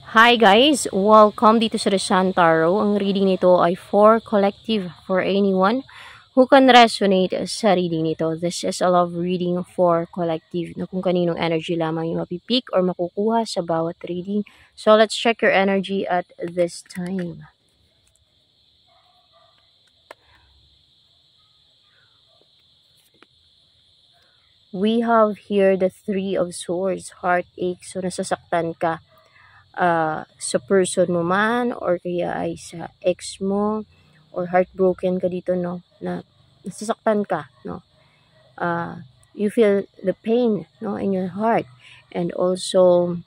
Hi guys! Welcome dito sa The Sun Tarot. Ang reading nito ay for collective for anyone who can resonate sa reading nito. This is a love reading for collective na kung kaninong energy lamang yung mapipik or makukuha sa bawat reading. So let's check your energy at this time. We have here the Three of Swords, heartache. So nasasaktan ka. Sa person mo man or kaya ay sa ex mo or heartbroken ka dito, no, na nasasaktan ka, no, you feel the pain, no, in your heart, and also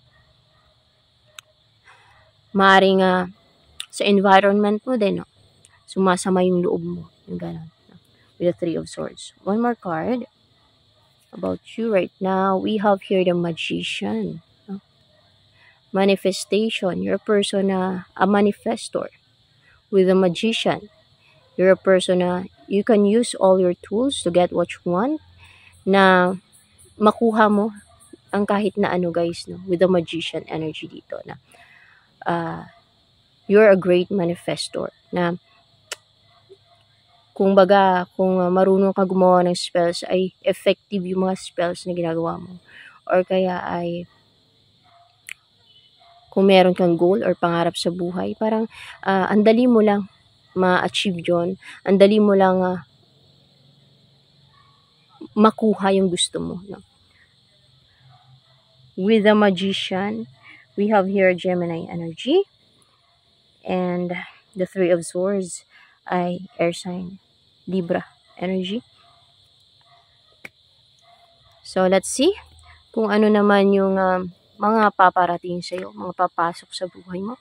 maaaring sa environment mo din, no, sumasama yung loob mo, yung gano'n, no? With the Three of Swords. One more card about you right now. We have here the Magician. Manifestation. You're a person na a manifestor. With a Magician, you're a person na you can use all your tools to get what you want, na makuha mo ang kahit na ano, guys, no? With the Magician energy dito na you're a great manifestor na kung marunong ka gumawa ng spells, ay effective yung mga spells na ginagawa mo, or kaya ay kung meron kang goal or pangarap sa buhay, parang ang dali mo lang ma-achieve yun. Ang dali mo lang makuha yung gusto mo, no? With the Magician, we have here Gemini energy. And the Three of Swords ay air sign, Libra energy. So let's see kung ano naman yung mga paparating sa'yo, mga papasok sa buhay mo.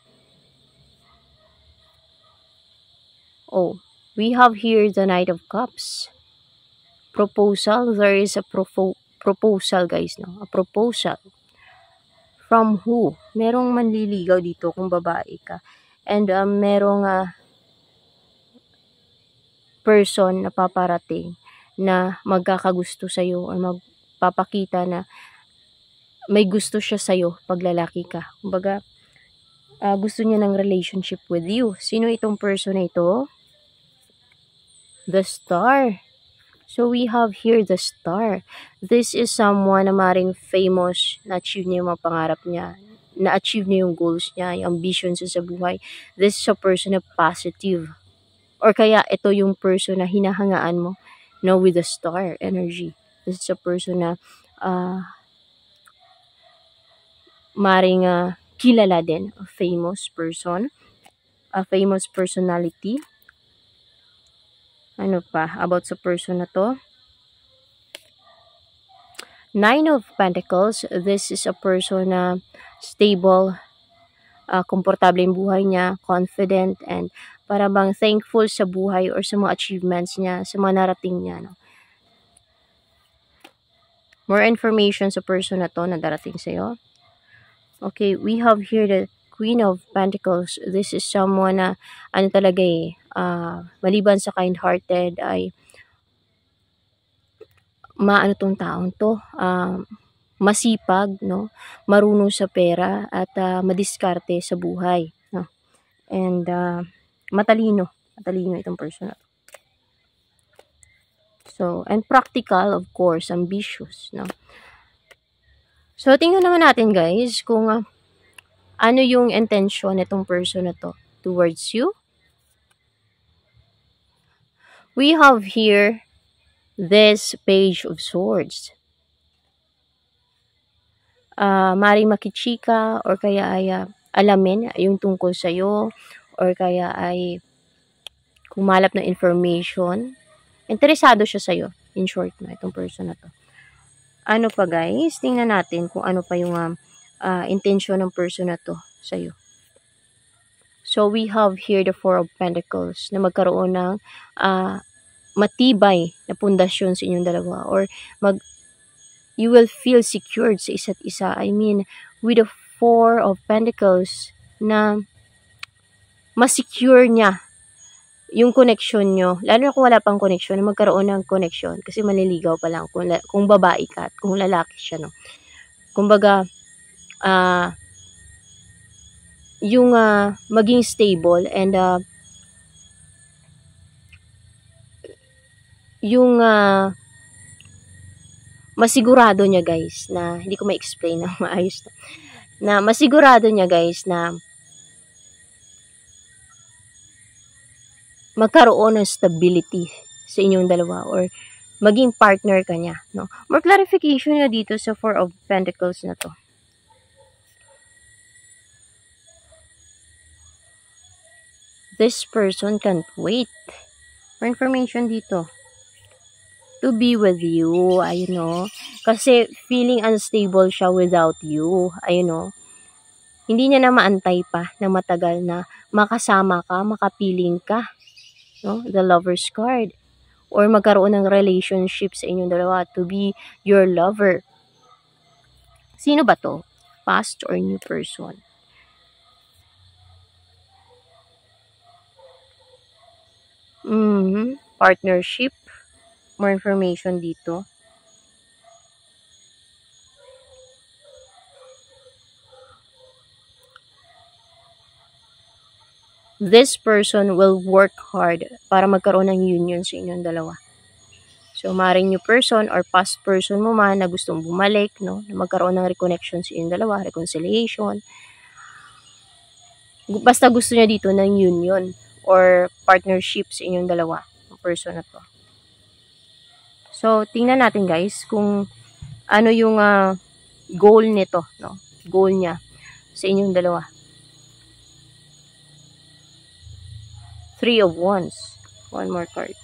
Oh, we have here the Knight of Cups. Proposal. There is a proposal, guys, no? A proposal. From who? Merong manliligaw dito kung babae ka. And merong person na paparating na magkakagusto sa'yo or magpapakita na may gusto siya sa'yo pag lalaki ka. Kumbaga, gusto niya ng relationship with you. Sino itong person na ito? The Star. So we have here the Star. This is someone na maring famous, na-achieve niya yung mga pangarap niya, na-achieve niya yung goals niya, yung ambitions sa buhay. This is a person na positive. Or kaya ito yung person na hinahangaan mo, no, with the Star energy. This is a person na maring kilala din, a famous person, a famous personality. Ano pa about sa person na to? Nine of Pentacles. This is a person na stable, komportable yung buhay niya, confident, and para bang thankful sa buhay or sa mga achievements niya, sa mga narating niya, no? More information sa person na to na darating sa'yo. Okay, we have here the Queen of Pentacles. This is someone na ano talaga maliban sa kind-hearted ay maano tong taong to, masipag, no, marunong sa pera at madiskarte sa buhay, no, and matalino itong person na to. So, and practical, of course, ambitious, no. So, tingnan naman natin, guys, kung ano yung intention nitong person na to towards you. We have here this Page of Swords. Maring makichika or kaya ay alamin yung tungkol sa'yo, or kaya ay kumalap na information. Interesado siya sa'yo, in short, na itong person na to. Ano pa, guys? Tingnan natin kung ano pa yung intention ng person na to sa'yo. So, we have here the Four of Pentacles na magkaroon ng matibay na pundasyon sa inyong dalawa, or you will feel secured sa isa't isa. I mean, with the Four of Pentacles na ma-secure niya yung connection nyo, lalo na kung wala pang connection, na magkaroon ng connection, kasi maliligaw pa lang kung babae ka at kung lalaki siya, no. Kumbaga, yung maging stable and yung masigurado niya guys na hindi ko ma-explain ng maayos na masigurado niya guys na magkaroon ng stability sa inyong dalawa or maging partner ka niya, no? More clarification nga dito sa Four of Pentacles na to. This person can't wait. More information dito. To be with you, ayun no. Kasi feeling unstable siya without you, ayun no. Hindi niya na maantay pa na matagal na makasama ka, makapiling ka, no? The Lover's card. Or magkaroon ng relationship sa inyong dalawa to be your lover. Sino ba to? Past or new person? Partnership. More information dito. This person will work hard para magkaroon ng union sa inyong dalawa. So, maring new person or past person mo man na gustong bumalik, no? Na magkaroon ng reconnection sa inyong dalawa, reconciliation. Basta gusto niya dito ng union or partnership sa inyong dalawa, ang person na to. So, tingnan natin guys kung ano yung goal nito, no? Goal niya sa inyong dalawa. Three of Wands. One more card.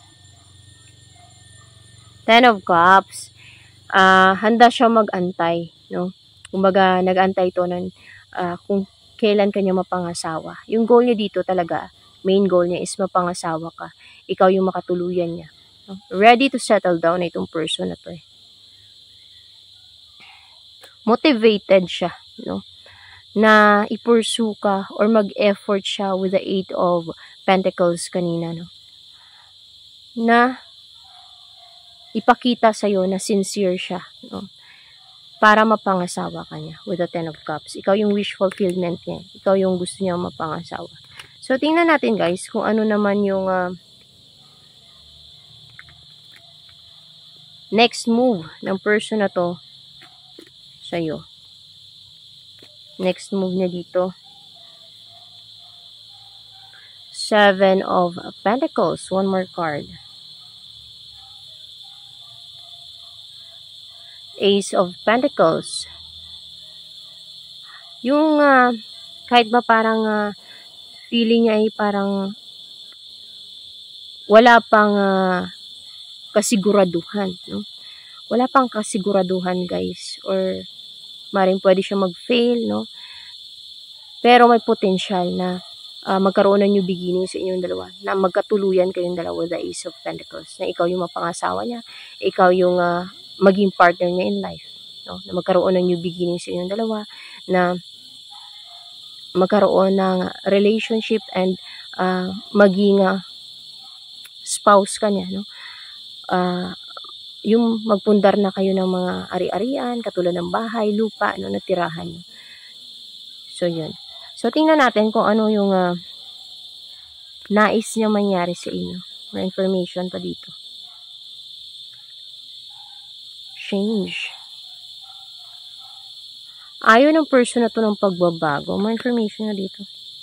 Ten of Cups. Handa siya mag-antay, no? Kumbaga, nag-antay to ng kung kailan kanya mapangasawa. Yung goal niya dito talaga, main goal niya is mapangasawa ka. Ikaw yung makatuluyan niya. No? Ready to settle down na itong person na to eh. Motivated siya, no? Na i-pursue ka or mag-effort siya with the Eight of Pentacles kanina, no? Na ipakita sa'yo na sincere siya, no? Para mapangasawa ka niya with the Ten of Cups. Ikaw yung wish fulfillment niya. Ikaw yung gusto niya mapangasawa. So, tingnan natin guys kung ano naman yung next move ng person na to sa'yo. Next move niya dito. Seven of Pentacles. One more card. Ace of Pentacles. Yung kahit ba parang feeling niya ay parang wala pang kasiguraduhan, no? Wala pang kasiguraduhan guys, or maring pwede siya mag-fail, no? Pero may potential na magkaroon ng new beginning sa inyong dalawa, na magkatuluyan kayong dalawa with the Ace of Pentacles, na ikaw yung mapangasawa niya, ikaw yung maging partner niya in life, no? Na magkaroon ng new beginning sa inyong dalawa, na magkaroon ng relationship and maging spouse ka niya, no? Yung magpundar na kayo ng mga ari-arian, katulad ng bahay, lupa, no, na tirahan niyo. So, yun. So, tingnan natin kung ano yung nais niya mangyari sa inyo. May information pa dito. Change. Ayaw ng person na to ng pagbabago. May information na dito.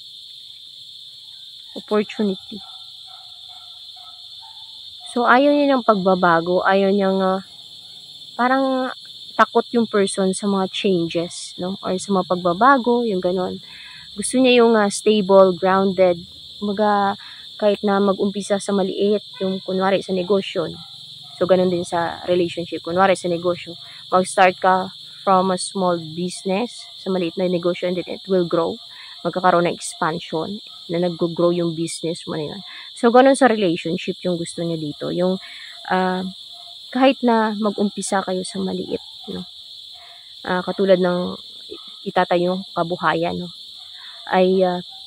Opportunity. So, ayaw niya ng pagbabago. Ayaw niyang parang takot yung person sa mga changes, no? Or sa mga pagbabago, yung ganon. Gusto niya yung stable, grounded. Kumbaga, kahit na mag-umpisa sa maliit, yung kunwari sa negosyo. So, ganun din sa relationship. Kunwari sa negosyo, mag-start ka from a small business, sa maliit na negosyo, and then it will grow. Magkakaroon ng expansion, na nag-grow yung business mo na yun. So, ganun sa relationship yung gusto niya dito. Yung, kahit na mag-umpisa kayo sa maliit, no? Katulad ng itatayong kabuhayan, no? Ay,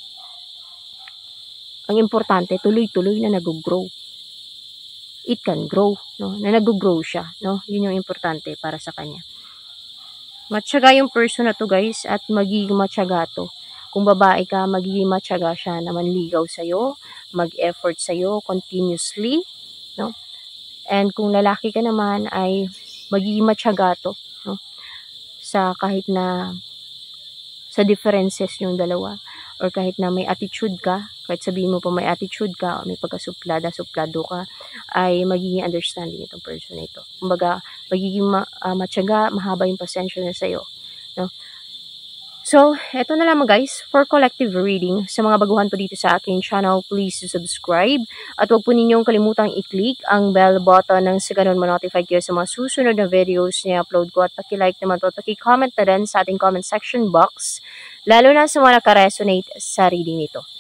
ang importante, tuloy-tuloy na nag-grow. It can grow, no? Na nag-grow siya, no? Yun yung importante para sa kanya. Matyaga yung person na to, guys, at magiging matyaga to Kung babae ka, magiging matyaga siya na manligaw sa'yo, mag-effort sa'yo continuously, no? And kung lalaki ka naman ay magiging matyaga to, no? Sa kahit na sa differences yung dalawa, or kahit na may attitude ka, kahit sabihin mo pa may attitude ka, o may pagkasuplado ka, ay magiging understanding itong person na ito. Kumbaga, magiging matyaga, mahaba yung pasensya na sa'yo, no? So, eto na lamang guys, for collective reading. Sa mga baguhan po dito sa aking channel, please subscribe. At huwag po ninyong kalimutang i-click ang bell button nang sa ganun ma-notify kayo sa mga susunod na videos na upload ko. At paki-like naman po at paki-comment na din sa ating comment section box, lalo na sa mga naka-resonate sa reading nito.